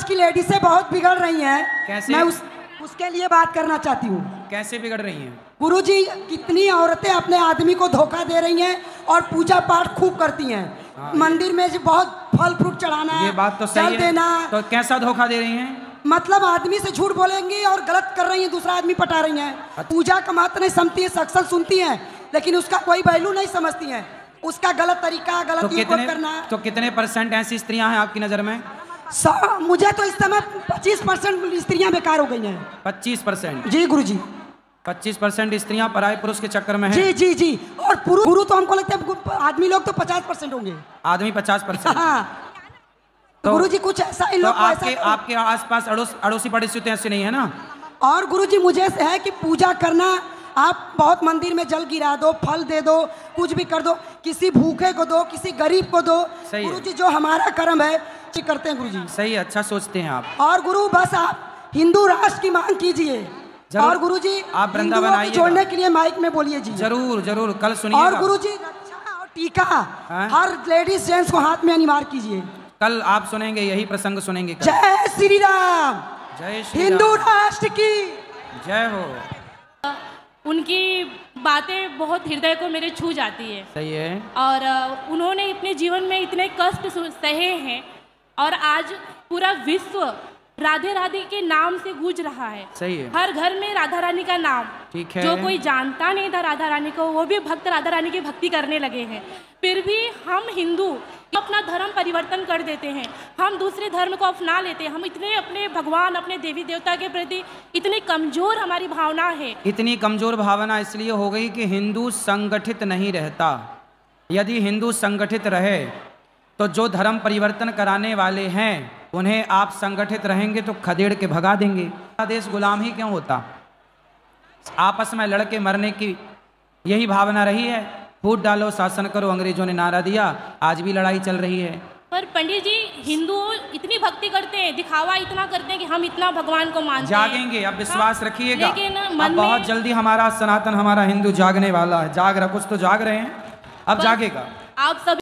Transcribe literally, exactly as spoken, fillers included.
की लेडीसें बहुत बिगड़ रही हैं। कैसे? मैं उस उसके लिए बात करना चाहती हूँ। कैसे बिगड़ रही हैं? गुरुजी, कितनी औरतें अपने आदमी को धोखा दे रही हैं और पूजा पाठ खूब करती हैं। हाँ, मंदिर में जो बहुत फल फ्रूट चढ़ाना, ये बात तो सही है। देना, तो कैसा धोखा दे रही हैं? मतलब आदमी से झूठ बोलेंगी और गलत कर रही हैं, दूसरा आदमी पटा रही हैं। अच्छा। पूजा का महत्व नहीं समझती है, सत्संग सुनती हैं, लेकिन उसका कोई वैल्यू नहीं समझती हैं। उसका गलत तरीका, गलत तो यूज कितने करना। तो कितने परसेंट ऐसी स्त्रियां हैं आपकी नजर में? सा, मुझे तो इस समय पच्चीस परसेंट स्त्रियां बेकार हो गई हैं। पच्चीस परसेंट? जी गुरुजी, पच्चीस परसेंट स्त्रियां पराये पुरुष के चक्कर में हैं। जी जी जी। और पुरुष गुरु तो हमको लगता है आदमी लोग तो पचास परसेंट होंगे। आदमी पचास परसेंट? हाँ। तो गुरुजी कुछ ऐसा इन तो लोग आपके आपके आसपास अड़ोस अड़ोसी पड़ोसी तो ऐसे नहीं है ना? और गुरुजी मुझे ऐसे है कि पूजा करना, आप बहुत मंदिर में जल गिरा दो, फल दे दो, कुछ भी कर दो, किसी भूखे को दो, किसी गरीब को दो। गुरुजी जो हमारा कर्म है जी करते हैं गुरुजी। सही, अच्छा सोचते हैं आप। और गुरु बस आप हिंदू राष्ट्र की मांग कीजिए। और गुरुजी आप वृंदावन आइए, जोड़ने के लिए माइक में बोलिए जी। जरूर जरूर, कल सुनिएगा। और गुरुजी रक्षा और टीका हर लेडीज जेंट्स को हाथ में अनिवार्य कीजिए। कल आप सुनेंगे, यही प्रसंग सुनेंगे कल। जय श्री राम। जय श्री हिंदू राष्ट्र की जय हो। उनकी बातें बहुत हृदय को मेरे छू जाती है। सही है। और उन्होंने अपने जीवन में इतने कष्ट सहे हैं और आज पूरा विश्व राधे राधे के नाम से गूंज रहा है। सही है। हर घर में राधा रानी का नाम। ठीक है। जो कोई जानता नहीं था राधा रानी को, वो भी भक्त राधा रानी की भक्ति करने लगे हैं। फिर भी हम हिंदू अपना धर्म परिवर्तन कर देते हैं, हम दूसरे धर्म को अपना लेते हैं। हम इतने अपने भगवान, अपने देवी देवता के प्रति इतनी कमजोर हमारी भावना है। इतनी कमजोर भावना इसलिए हो गई कि हिंदू संगठित नहीं रहता। यदि हिंदू संगठित रहे तो जो धर्म परिवर्तन कराने वाले हैं उन्हें आप संगठित रहेंगे तो खदेड़ के भगा देंगे। देश गुलाम ही क्यों होता? आपस में लड़के मरने की यही भावना रही है। फूट डालो, शासन करो, अंग्रेजों ने नारा दिया, आज भी लड़ाई चल रही है। पर पंडित जी, हिंदू इतनी भक्ति करते हैं, दिखावा इतना करते हैं कि हम इतना भगवान को मानते हैं। जागेंगे, अब विश्वास रखिएगा। लेकिन अब मन बहुत में जल्दी हमारा सनातन, हमारा हिंदू जागने वाला है। जाग रहा, कुछ तो जाग रहे हैं, अब जागेगा। आप सब